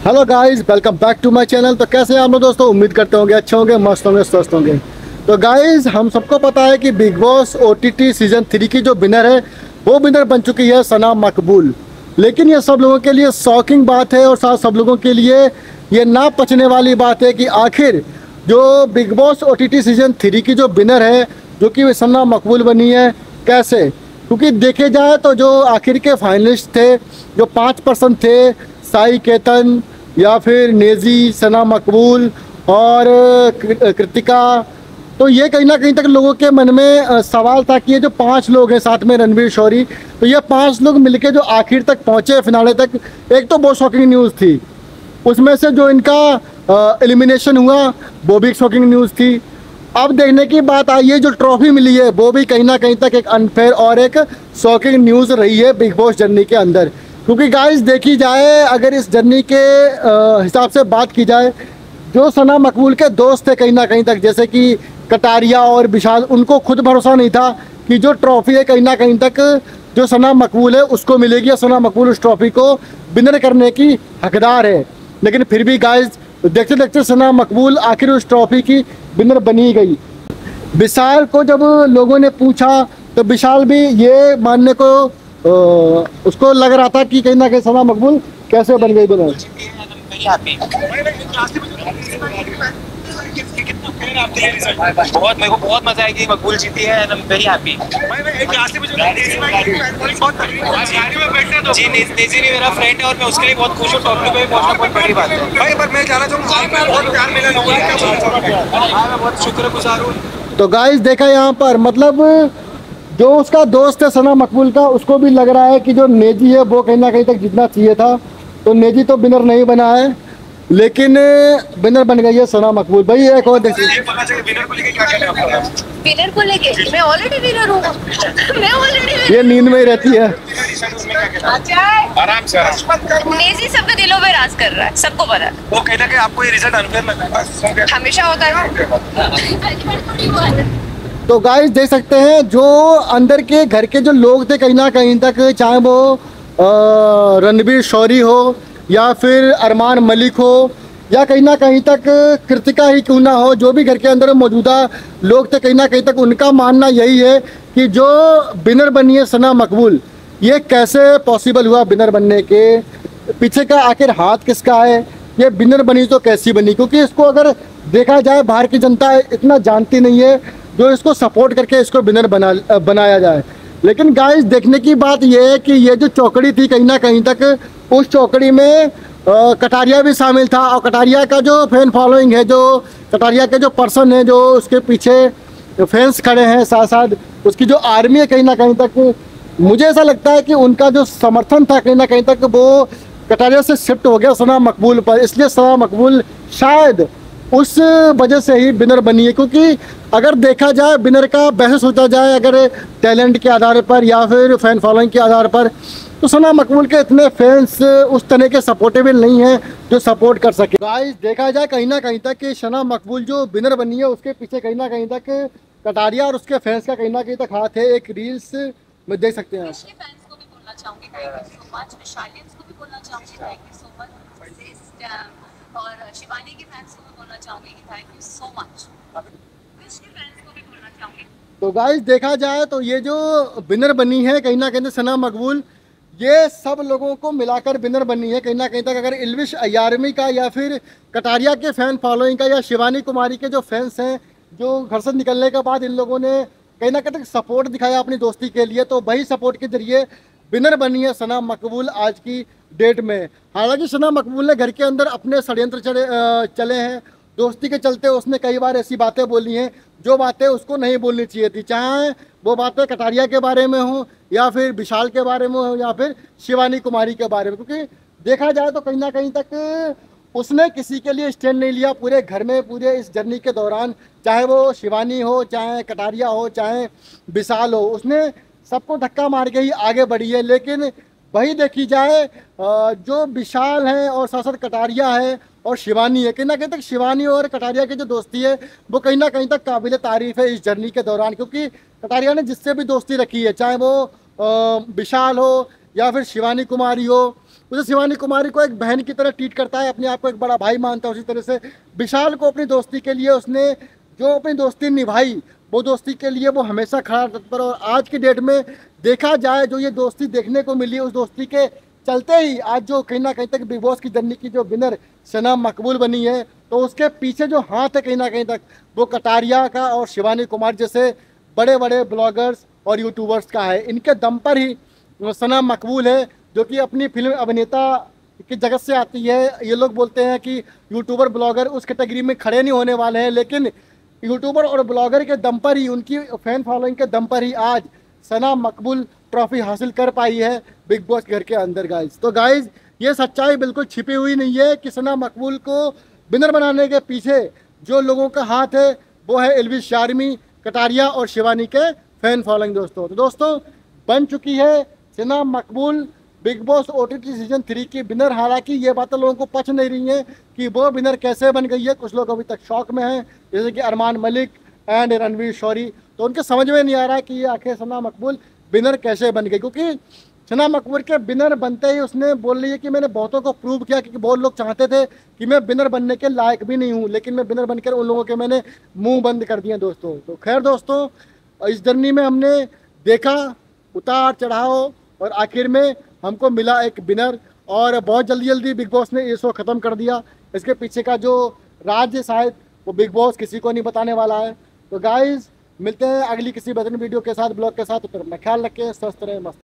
Hello guys, welcome back to my channel. तो कैसे हैं आप लोग दोस्तों? उम्मीद करते होंगे अच्छे होंगे, मस्त होंगे, स्वस्थ होंगे। तो गाइस, हम सबको पता है कि बिग बॉस ओटीटी सीजन 3 की जो विनर है वो विनर बन चुकी है सना मकबूल। लेकिन ये सब लोगों के लिए शॉकिंग बात है और साथ सब लोगों के लिए ये ना पचने वाली बात है कि आखिर जो बिग बॉस ओटीटी सीजन 3 की जो विनर है, जो कि सना मकबूल बनी है, कैसे? क्योंकि देखे जाए तो जो आखिर के फाइनलिस्ट थे, जो 5 पर्सन थे, साई केतन या फिर नेजी, सना मकबूल और कृतिका, तो ये कहीं ना कहीं तक लोगों के मन में सवाल था कि ये जो 5 लोग हैं, साथ में रणवीर शौरी, तो ये 5 लोग मिलके जो आखिर तक पहुंचे फिनाले तक, एक तो बहुत शॉकिंग न्यूज़ थी। उसमें से जो इनका एलिमिनेशन हुआ वो भी एक शॉकिंग न्यूज़ थी। अब देखने की बात आई है, जो ट्रॉफी मिली है वो भी कहीं ना कहीं तक एक अनफेयर और एक शॉकिंग न्यूज़ रही है बिग बॉस जर्नी के अंदर। क्योंकि गाइस देखी जाए, अगर इस जर्नी के हिसाब से बात की जाए, जो सना मकबूल के दोस्त थे कहीं ना कहीं तक, जैसे कि कटारिया और विशाल, उनको खुद भरोसा नहीं था कि जो ट्रॉफी है कहीं ना कहीं तक जो सना मकबूल है उसको मिलेगी, या सना मकबूल उस ट्रॉफी को विनर करने की हकदार है। लेकिन फिर भी गाइस, देखते देखते सना मकबूल आखिर उस ट्रॉफी की विनर बनी गई। विशाल को जब लोगों ने पूछा तो विशाल भी ये मानने को उसको लग रहा था कि कहीं ना कहीं सना मकबूल कैसे बन गई विनर। बहुत मेरे को बहुत मजा आएगी, मकबूल जीती है and I am very happy. जी नेजी भी मेरा फ्रेंड है और मैं उसके लिए बहुत खुश हूँ। टॉप टू पे पहुंचना बहुत बड़ी बात है भाई, पर मैं जाना चाहूँगा बहुत प्यार मिला लोगों का, मैं बहुत शुक्रगुजार हूँ। तो गाइस देखा यहाँ पर, मतलब जो उसका दोस्त है सना मकबूल का, उसको भी लग रहा है कि जो नेजी है वो कहीं ना कहीं तक जीतना चाहिए था। तो नेजी तो विनर नहीं बना है, लेकिन विनर बन गई है सना मकबूल। भाई एक और देखिए, विनर को लेके मैं ऑलरेडी विनर हूँ। मैं ऑलरेडी ये नींद में ही रहती है। आराम से नेजी सबके दिलों में राज कर रहा है, सबको पता है। वो कहना कि आपको ये रिजल्ट अनफेयर लगा है, हमेशा होता है। तो गाइस देख सकते हैं, जो अंदर के घर के जो लोग थे कहीं ना कहीं तक, चाहे वो रणवीर शौरी हो या फिर अरमान मलिक हो या कहीं ना कहीं तक कृतिका ही क्यों ना हो, जो भी घर के अंदर मौजूदा लोग थे कहीं ना कहीं तक उनका मानना यही है कि जो विनर बनी है सना मकबूल, ये कैसे पॉसिबल हुआ विनर बनने के पीछे का आखिर हाथ किसका है? ये विनर बनी तो कैसी बनी? क्योंकि इसको अगर देखा जाए, बाहर की जनता इतना जानती नहीं है जो इसको सपोर्ट करके इसको विनर बनाया जाए। लेकिन गाइस देखने की बात यह है कि ये जो चौकड़ी थी कहीं ना कहीं तक, उस चौकड़ी में कटारिया भी शामिल था। और कटारिया का जो फैन फॉलोइंग है, जो कटारिया के जो पर्सन है, जो उसके पीछे फैंस खड़े हैं, साथ साथ उसकी जो आर्मी है, कहीं ना कहीं तक मुझे ऐसा लगता है कि उनका जो समर्थन था कहीं ना कहीं तक वो कटारिया से शिफ्ट हो गया सना मकबूल पर। इसलिए सना मकबूल शायद उस वजह से ही विनर बनी है। क्योंकि अगर देखा जाए, विनर का वैसे सोचा जाए अगर टैलेंट के आधार पर या फिर फैन फॉलोइंग के आधार पर, तो सना मकबूल के इतने फैंस उस तरह के सपोर्टेबल नहीं हैं जो सपोर्ट कर सके। गाइस देखा जाए कहीं ना कहीं तक कि सना मकबूल जो विनर बनी है उसके पीछे कहीं ना कहीं तक कटारिया और उसके फैंस का कहीं ना कहीं तक हाथ है। एक रील्स में देख सकते हैं और शिवानी के फैंस को भी बोलना चाहूंगी कि thank you so much. Vish के फैंस को भी बोलना चाहूंगी। तो गाइस देखा जाए तो ये जो विनर बनी है कहीं ना कहीं सना मकबूल, ये सब लोगों को मिलाकर विनर बनी है कहीं ना कहीं तक। अगर इल्विश अयारमी का या फिर कटारिया के फैन फॉलोइंग का या शिवानी कुमारी के जो फैंस हैं, जो घर से निकलने के बाद इन लोगों ने कहीं ना कहीं तक सपोर्ट दिखाया अपनी दोस्ती के लिए, तो वही सपोर्ट के जरिए विनर बनी है सना मकबूल आज की डेट में। हालांकि सना मकबूल ने घर के अंदर अपने षड्यंत्र चले हैं। दोस्ती के चलते उसने कई बार ऐसी बातें बोली हैं जो बातें उसको नहीं बोलनी चाहिए थी, चाहे वो बातें कटारिया के बारे में हो या फिर विशाल के बारे में हो या फिर शिवानी कुमारी के बारे में। क्योंकि देखा जाए तो कहीं ना कहीं तक उसने किसी के लिए स्टैंड नहीं लिया पूरे घर में, पूरे इस जर्नी के दौरान, चाहे वो शिवानी हो, चाहे कटारिया हो, चाहे विशाल हो, उसने सबको धक्का मार के ही आगे बढ़ी है। लेकिन वही देखी जाए, जो विशाल है और साथ साथ कटारिया है और शिवानी है, कहीं ना कहीं तक शिवानी और कटारिया की जो दोस्ती है वो कहीं ना कहीं तक काबिल तारीफ़ है इस जर्नी के दौरान। क्योंकि कटारिया ने जिससे भी दोस्ती रखी है, चाहे वो विशाल हो या फिर शिवानी कुमारी हो उसे शिवानी कुमारी को एक बहन की तरह ट्रीट करता है, अपने आप को एक बड़ा भाई मानता है। उसी तरह से विशाल को अपनी दोस्ती के लिए उसने जो अपनी दोस्ती निभाई, वो दोस्ती के लिए वो हमेशा खड़ा तत्पर। और आज की डेट में देखा जाए जो ये दोस्ती देखने को मिली, उस दोस्ती के चलते ही आज जो कहीं ना कहीं तक बिग बॉस की जर्नी की जो विनर सना मकबूल बनी है, तो उसके पीछे जो हाथ है कहीं ना कहीं तक वो कटारिया का और शिवानी कुमार जैसे बड़े बड़े ब्लॉगर्स और यूट्यूबर्स का है। इनके दम पर ही सना मकबूल है, जो कि अपनी फिल्म अभिनेता की जगत से आती है। ये लोग बोलते हैं कि यूट्यूबर ब्लॉगर उस कैटेगरी में खड़े नहीं होने वाले हैं, लेकिन यूट्यूबर और ब्लॉगर के दम पर ही, उनकी फैन फॉलोइंग के दम पर ही आज सना मकबूल ट्रॉफी हासिल कर पाई है बिग बॉस घर के अंदर गाइज। तो गाइज ये सच्चाई बिल्कुल छिपी हुई नहीं है कि सना मकबूल को विनर बनाने के पीछे जो लोगों का हाथ है वो है एल्विश शारमी, कटारिया और शिवानी के फैन फॉलोइंग दोस्तों। तो दोस्तों बन चुकी है सना मकबूल बिग बॉस OTT सीजन 3 की विनर। हालांकि ये बातें लोगों को पच नहीं रही हैं कि वो विनर कैसे बन गई है। कुछ लोग अभी तक शॉक में हैं, जैसे कि अरमान मलिक एंड रणवीर शौरी। तो उनके समझ में नहीं आ रहा है कि ये आखिर सना मकबूल विनर कैसे बन गई, क्योंकि सना मकबूल के विनर बनते ही उसने बोल रही है कि मैंने बहुतों को प्रूव किया, क्योंकि बहुत लोग चाहते थे कि मैं विनर बनने के लायक भी नहीं हूँ, लेकिन मैं विनर बनकर उन लोगों के मैंने मुंह बंद कर दिए दोस्तों। तो खैर दोस्तों, इस जर्नी में हमने देखा उतार चढ़ाव और आखिर में हमको मिला एक विनर। और बहुत जल्दी जल्दी बिग बॉस ने ये शो ख़त्म कर दिया। इसके पीछे का जो राज है शायद वो बिग बॉस किसी को नहीं बताने वाला है। तो गाइज मिलते हैं अगली किसी बेहतरीन वीडियो के साथ, ब्लॉग के साथ। तो फिर अपना ख्याल रखें, स्वस्थ रहें, मस्त।